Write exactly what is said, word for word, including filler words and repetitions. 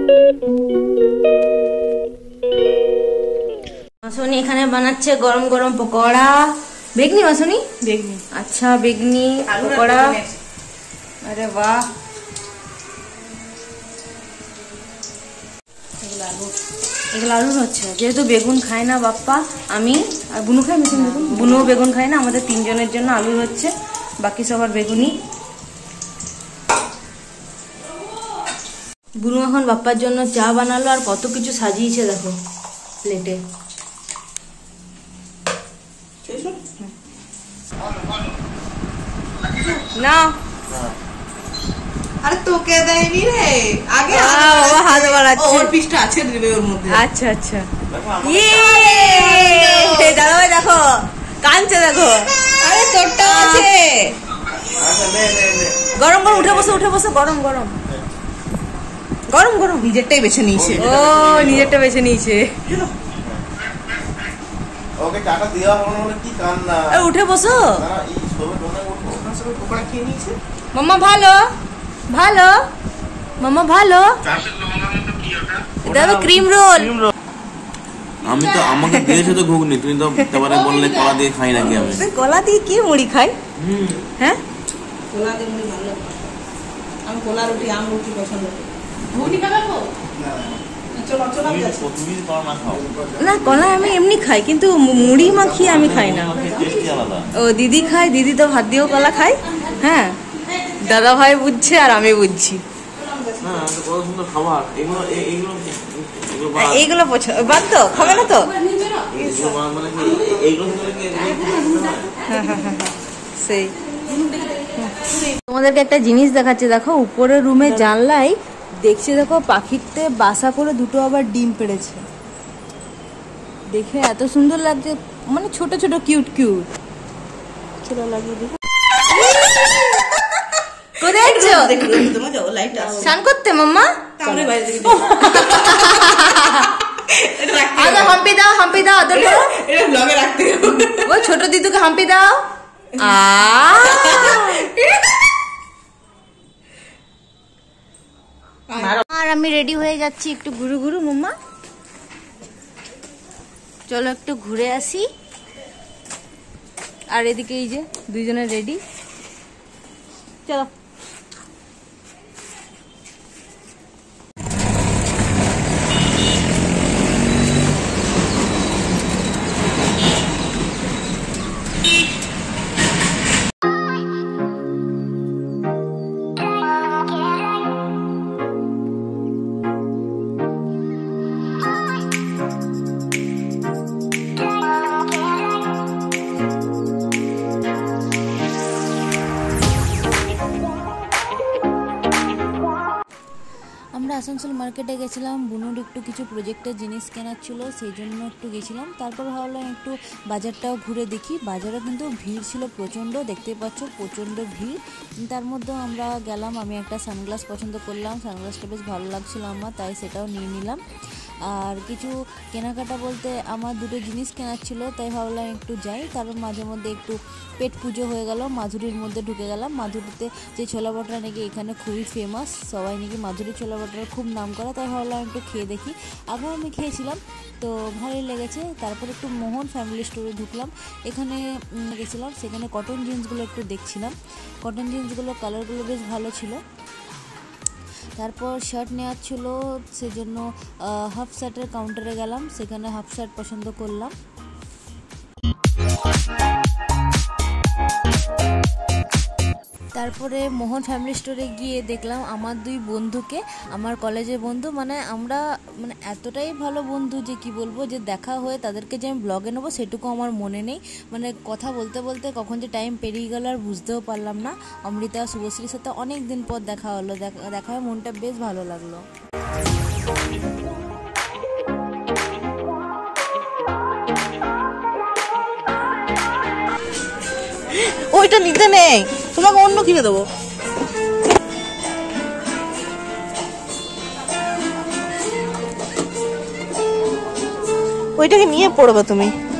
মাসুনি এখানে বানাচ্ছে গরম গরম পকোড়া। বেগনি মাসুনি? বেগনি। আচ্ছা বেগনি পকোড়া। আরে বাহ, এগুলো আলুর হচ্ছে। যেহেতু বেগুন খায় না বাপ্পা, আমি আর বুনু খাই, মিশন বেগুন, বুনুও বেগুন খায় না, আমাদের তিনজনের জন্য আলুর হচ্ছে, বাকি সবার বেগুনি। বুনু এখন বাপ্পার জন্য চা বানালো আর কত কিছু সাজিয়েছে দেখো প্লেটে। না আরে তোকে দেয়নি রে, আগে বাবা হাত বাড়াচ্ছে, ওর পিসটা আছে দিবে ওর মধ্যে। আচ্ছা আচ্ছা, ইয়ে দাদা ভাই দেখো কাঁদছে দেখো। আরে তোরটা আছে। গরম গরম উঠে বসে, উঠে বসে, গরম গরম গরম গরম। নিজেরটাই বেছে নিয়েছে। ও নিজেরটা বেছে নিয়েছে। ওকে টাকা দেওয়া হলো না, কি কান্না। আরে উঠে বসো। না এই সবে দোকানে উঠবো, সবে পকোড়া খেয়ে নিয়েছে। মাম্মা ভালো ভালো, মাম্মা ভালো। দাদা ক্রিম রোল। আমি তো আমাকে দিয়েছো তো ঘুগনি, তুমি তো তারপরে বললে কলা দিয়ে খাই নাকি। আমি কলা দিয়ে কি মুড়ি খাই? হ্যাঁ কলা দিয়ে মুড়ি ভালো, আমি কলা রুটি আম রুটি পছন্দ করি। ঘুগনি খাবে তো? চলো চলো তুমি কলা না খাও না, কলা আমি এমনি খাই, কিন্তু মুড়ি মাখিয়ে আমি খাই না। টেস্টি আলাদা। ও দিদি খায়, দিদি তো ভাত দিয়েও কলা খায়। হ্যাঁ দাদা ভাই বুঝছে আর আমি বুঝছি না, কত সুন্দর খাবার এগুলো। এইগুলো এইগুলো পছন্দ, বাদ তো খাবে না তো। সেই তোমাদেরকে একটা জিনিস দেখাচ্ছে, দেখো উপরের রুমে জানলায় দেখছি, দেখো পাখিতে বাসা করে দুটো আবার ডিম পেড়েছে। দেখে এত সুন্দর লাগছে, মানে ছোট ছোট কিউট কিউট। চলো লাগিয়ে দেখো। কোথায় যাচ্ছো? স্নান করতে মাম্মা? আচ্ছা হাম্পি দাও, হাম্পি দাও, আদর করো। এটা ব্লগে রাখতে হবে। ও ছোট দিদুকে হাম্পি দাও। আ আর আমি রেডি হয়ে যাচ্ছি একটু ঘুরু ঘুরু। মাম্মা চলো একটু ঘুরে আসি। আর এদিকে এই যে দুইজনে রেডি, চলো। আমরা আসানসোল মার্কেটে গেছিলাম, বুনুর একটু কিছু প্রজেক্টের জিনিস কেনার ছিল, সেই জন্য একটু গেছিলাম। তারপর ভাবলাম একটু বাজারটাও ঘুরে দেখি। বাজারে কিন্তু ভিড় ছিল প্রচণ্ড, দেখতে পাচ্ছ প্রচণ্ড ভিড়। তার মধ্যে আমরা গেলাম, আমি একটা সানগ্লাস পছন্দ করলাম, সানগ্লাসটা বেশ ভালো লাগছিল আমার, তাই সেটাও নিয়ে নিলাম। আর কিছু কেনাকাটা বলতে আমার দুটো জিনিস কেনার ছিল, তাই ভাবলাম একটু যাই। তারপর মাঝে মধ্যে একটু পেট পুজো হয়ে গেল, মাধুরীর মধ্যে ঢুকে গেলাম। মাধুরীতে যে ছোলা বটরা নাকি এখানে খুবই ফেমাস, সবাই নাকি মাধুরী ছোলা বটরার খুব নাম করা, তাই ভাবলাম একটু খেয়ে দেখি। আগেও আমি খেয়েছিলাম, তো ভালোই লেগেছে। তারপর একটু মোহন ফ্যামিলি স্টোরে ঢুকলাম, এখানে গেছিলাম, সেখানে কটন জিন্সগুলো একটু দেখছিলাম। কটন জিন্সগুলো কালারগুলো বেশ ভালো ছিল। তারপর শার্ট নেওয়ার ছিল, সেজন্য হাফ শার্টের কাউন্টারে গেলাম, সেখানে হাফ শার্ট পছন্দ করলাম। তারপরে মোহন ফ্যামিলি স্টোরে গিয়ে দেখলাম আমার দুই বন্ধুকে, আমার কলেজের বন্ধু, মানে আমরা মানে এতটাই ভালো বন্ধু যে কি বলবো, যে দেখা হয়ে তাদেরকে যে আমি ব্লগে নেবো সেটুকু আমার মনে নেই। মানে কথা বলতে বলতে কখন যে টাইম পেরিয়ে গেল আর বুঝতেও পারলাম না। অমৃতা শুভশ্রীর সাথে অনেক দিন পর দেখা হলো, দেখা হয়ে মনটা বেশ ভালো লাগলো। ওইটা নিতে নেই, তোমাকে অন্য কিনে দেবো। ওইটাকে নিয়ে পড়বে তুমি।